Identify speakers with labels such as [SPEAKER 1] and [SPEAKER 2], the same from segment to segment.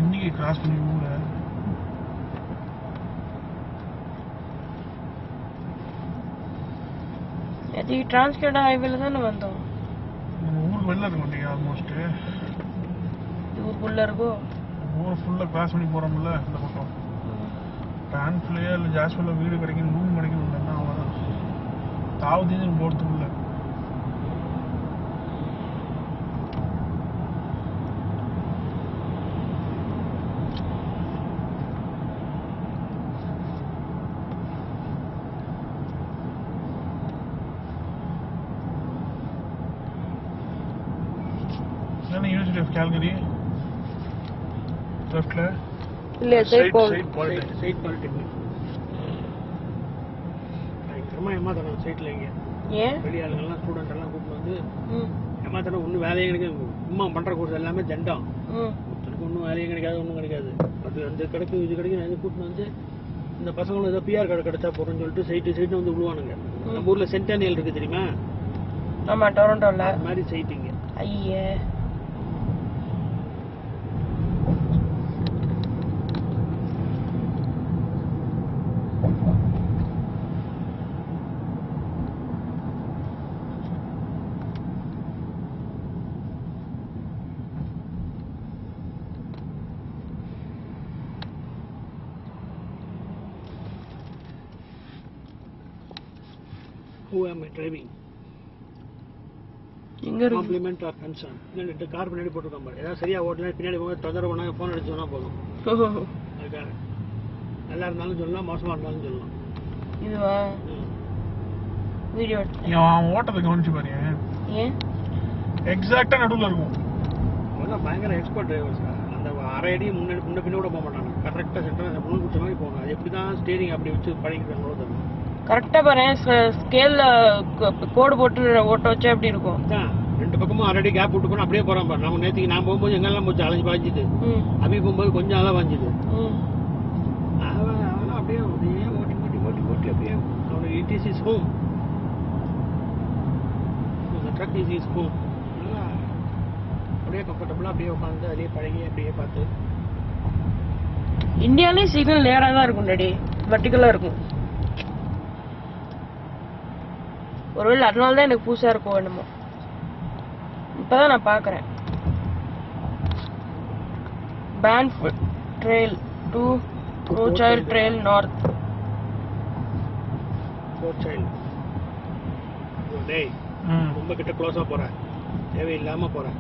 [SPEAKER 1] இன்னைக்கு கிராஸ் பண்ணி ஊர்ல
[SPEAKER 2] இது டிரான்ஸ்கேட் ஹைவேல தான வந்தோம்.
[SPEAKER 1] நம்ம ஊர் வெளில இருக்க மாட்டீங்க ஆல்மோஸ்ட்.
[SPEAKER 2] ஊருக்குள்ள இருக்கோ?
[SPEAKER 1] ஊர் ஃபுல்லா கிராஸ் பண்ணி போறோம்ல இந்த பக்கம். டான்ஃப்லயே இல்ல ஜாஸ்வல்ல வீடு கிடைக்கும், ரூம் கிடைக்கும் இல்லைன்னா அவ்வளோதான். தாவதீன்னு போகிறதுக்குள்ள University of Calgary leftல
[SPEAKER 2] இல்ல சைட்
[SPEAKER 3] பாலிடெக்னிக் பயங்கரமா ஏமாத்தணும் சைட்ல இங்க.
[SPEAKER 2] ஏன்
[SPEAKER 3] வெளியாளுங்கெல்லாம் ஸ்டூடெண்ட் எல்லாம் கூப்பிட்டு வந்து ஏமாத்தணும். ஒன்றும் வேலையே கிடைக்காது. சும்மா பண்ற கோர்ஸ் எல்லாமே தண்டம். ஒருத்தருக்கு ஒன்றும் வேலையே கிடைக்காது, ஒன்றும் கிடைக்காது. அது அந்த கிடைக்கும் இது கிடைக்கும் அது கூப்பிட்டு வந்து இந்த பசங்களும் ஏதோ பிஆர் கார்டு கிடைச்சா போறோம்னு சொல்லிட்டு சைட்டு வந்து விடுவானுங்க. நம்ம ஊர்ல சென்டானியல் இருக்கு தெரியுமா?
[SPEAKER 2] ஆமா டொரண்டோல
[SPEAKER 3] அந்த மாதிரி சைட்டுங்க.
[SPEAKER 2] ஐயே
[SPEAKER 3] Who am I driving?
[SPEAKER 2] எங்க இருக்கு?
[SPEAKER 3] Compliment or concern. இந்த கார் பின்னாடி போட்டுருக்கான் பாரு. ஏதாவது சரியா ஓட்டலாம் பின்னாடி போக தொந்தரவு பண்ணா ஃபோன் அடிச்சு சொன்னா போதும். அதுக்காக நல்லா இருந்தாலும் சொல்லலாம், மோசமா இருந்தாலும் சொல்லலாம்.
[SPEAKER 2] இதுவா வீடியோ
[SPEAKER 1] அவன் ஓட்டத்தை கவனிச்சு பாரு.
[SPEAKER 2] ஏன்
[SPEAKER 1] எக்ஸாக்டா நடுவில் இருக்கும்.
[SPEAKER 3] அவெல்லாம் பயங்கர எக்ஸ்பர்ட் டிரைவர்ஸ். அந்த அரை அடி முன்னாடி முன்ன பின்ன கூட போக மாட்டாங்க. கரெக்டாக சென்டர் முன் குச்ச மாதிரி போகணும். அது எப்படி தான் ஸ்டேரிங் அப்படி வச்சு பழகிக்கிறாங்களோ தெரியும்.
[SPEAKER 2] கரெக்டா பாரு ஸ்கேல்ல கோடு போட்டு ஓட்ட வச்சா எப்படி இருக்கும்?
[SPEAKER 3] ரெண்டு பக்கமும் அரை கேப் விட்டு போனா அப்படியே போறான் பாரு. நம்ம நேற்றுக்கு நான் போகும்போது எங்கெல்லாம் போச்சு அலைஞ்சு பாய்ஞ்சுது. அபி போகும்போது கொஞ்சம் அலை பாய்ஞ்சுது. அவன் அப்படியே ஓட்டி அப்படியே அவனுக்கு it is is home. Truck is is home. அப்படியே கம்ஃபர்டபுளா அப்படியே உட்காந்து அதே பழகி அப்படியே பார்த்து.
[SPEAKER 2] இந்தியாலே சிக்னல் நேரா தான் இருக்கும் டாடி, வெர்டிகலா இருக்கும். ஒருவேளை அதனால தான் எனக்கு புதுசா இருக்கும் என்னமோ. இப்பதான் நான் பாக்குறேன். Banff trail to Rothschild trail north.
[SPEAKER 3] Rothschild டேய் ரொம்ப கிட்ட க்ளோஸா போறேன், தேவையில்லாம போறேன்.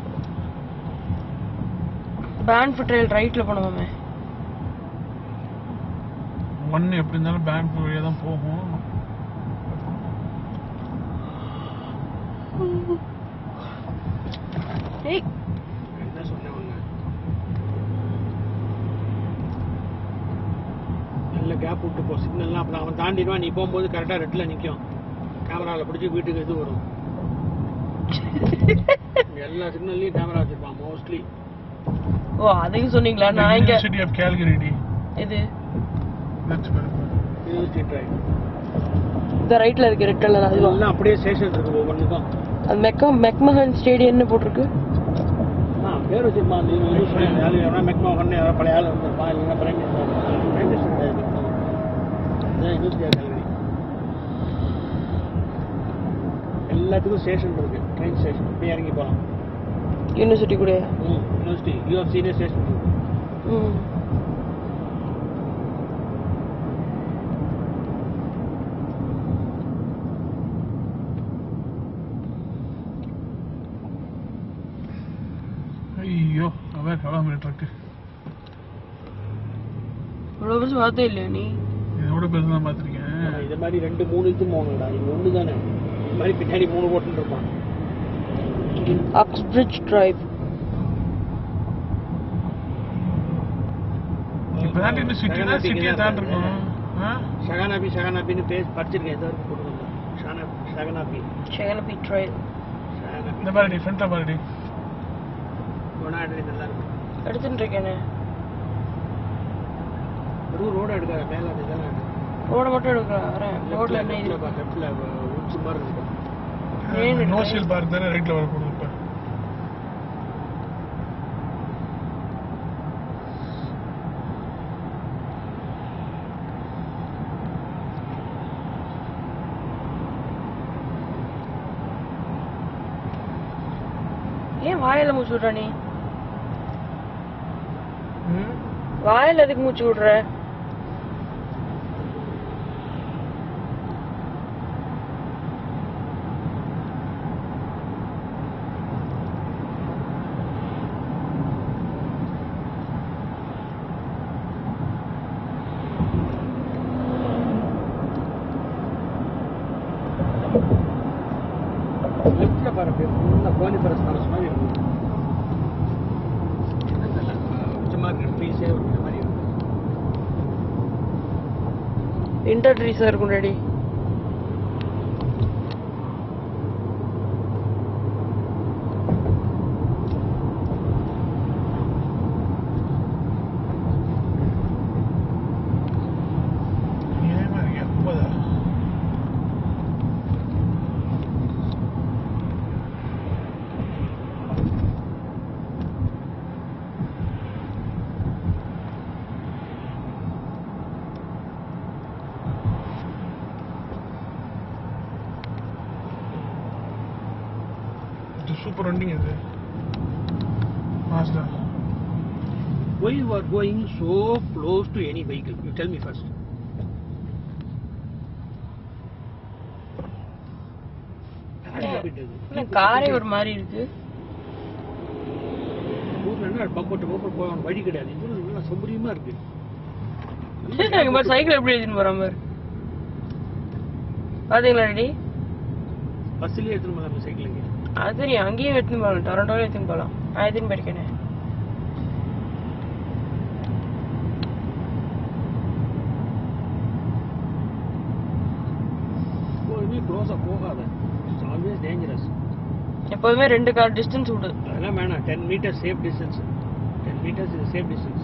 [SPEAKER 2] பேன்ஃப் ட்ரெயில் ரைட்ல போனோமே.
[SPEAKER 1] ஒன்னு எப்படி இருந்தாலும் பேன்ஃப் வழியா தான் போகும்.
[SPEAKER 2] ஏய்
[SPEAKER 3] என்ன சொன்னவங்க நல்ல கேப் விட்டு போ. சிக்னல்லாம் அப்புறம் அவன் தாண்டிடுவான். நீ போகும்போது கரெக்டா ரெட்ல நிக்கும். கேமரால பிடிச்சி வீட்டுக்கு இது வரும். எல்லா சிக்னல்லையும் கேமரா வச்சிருப்பான் மோஸ்ட்லி.
[SPEAKER 2] ஓ அதையும் சொன்னீங்களா? நான் இங்க
[SPEAKER 1] யூனிவர்சிட்டி ஆஃப் கேல்கரி டி.
[SPEAKER 2] இது
[SPEAKER 3] யூனிவர்சிட்டி டிரைவ்.
[SPEAKER 2] இந்த ரைட்ல இருக்கு ரெட்ல.
[SPEAKER 3] அதெல்லாம் அப்படியே ஸ்டேஷன் இருக்கு ஒவ்வொன்றுக்கும்.
[SPEAKER 2] அது மெக்மஹன் ஸ்டேடியம்னு போட்டிருக்கு.
[SPEAKER 3] பேர் வச்சிருப்பான். மெக்மஹன் யாராவது பழைய ஆள் வந்திருப்பான். இல்லைன்னா prime minister university of Calgary. எல்லாத்துக்கும் ஸ்டேஷன் இருக்கு, ட்ரெயின் ஸ்டேஷன். அப்படியே இறங்கி போகலாம்.
[SPEAKER 2] யூனிவர்சிட்டி கூட
[SPEAKER 3] யூனிவர்சிட்டி யூஎஃப்சினே ஸ்டேஷன் இருக்கு.
[SPEAKER 1] ஐயோ அவன் கிளம்புற ட்ரக்கு.
[SPEAKER 2] இவ்வளோ பெருசு பார்த்தே இல்லையா நீ?
[SPEAKER 1] இதோட பெருசு தான் பார்த்துருக்கேன்.
[SPEAKER 3] இது மாதிரி 2-3 இது போகணும்டா. இது ஒன்று தானே. இது மாதிரி பின்னாடி 3 ஓட்டுன்னு இருப்பான்.
[SPEAKER 2] Oxbridge drive.
[SPEAKER 1] இப்பதான் இந்த சிட்டினா சிட்டியை தான் இருக்கும்.
[SPEAKER 3] ஷகனாபின்னு பேர் படிச்சிருக்கேன். ஏதோ போட்டுருக்கோம்.
[SPEAKER 2] ஷகனாபி ட்ரைல்.
[SPEAKER 1] இந்த மாதிரி டிஃப்ரெண்டா பாருடி.
[SPEAKER 3] நல்லா இருக்கும்.
[SPEAKER 2] எடுத்துட்டு இருக்கேனே.
[SPEAKER 3] ரோடு எடுக்காத மேல அதுதான்.
[SPEAKER 2] ரோட மட்டும் எடுக்கிறேன். ரோட்ல என்ன இது
[SPEAKER 3] லெஃப்ட்ல உட்ஸ் மாதிரி இருக்கு.
[SPEAKER 1] நோ சீல் பார்க் தானே ரைட்ல வர போகுது. இப்ப
[SPEAKER 2] ஏன் வாயில மூச்சு விடுற நீ? வாயில எதுக்கு மூச்சு விடுற?
[SPEAKER 3] லெஃப்ட்ல பாரு ஃபுல்லா கோனிபரஸ் ஃபாரஸ்ட் மாதிரி இருக்கு. ட்ரீஸே ஒரு மாதிரி இருக்கு.
[SPEAKER 2] விண்டர் ட்ரீஸா இருக்கும் daddy.
[SPEAKER 1] Super ending is it? Master.
[SPEAKER 3] Why you are going so close to any vehicle? You tell me first.
[SPEAKER 2] காரே ஒரு மாதிரி இருக்கு.
[SPEAKER 3] ஊர்ல என்ன பக்கோட்ட போக வழி கிடையாது. இது நல்லா சௌகரியமா இருக்கு.
[SPEAKER 2] சைக்கிள் எப்படி எடுத்துன்னு போற மாதிரி பாத்தீங்களா டாடி?
[SPEAKER 3] பஸ்லயே எடுத்துன்னு போலாம் சைக்கிள்.
[SPEAKER 2] அது நீ அங்கேயும் எடுத்துன்னு போகலாம், டொரண்டோவில் எடுத்துன்னு போகலாம். நான் எடுத்துன்னு போயிருக்கேனே.
[SPEAKER 3] க்ளோஸா போகாத. It's always dangerous.
[SPEAKER 2] எப்போதுமே 2 கார் டிஸ்டன்ஸ் விடு.
[SPEAKER 3] அதெல்லாம் வேணாம். 10 metre safe distance. 10 metres is safe distance.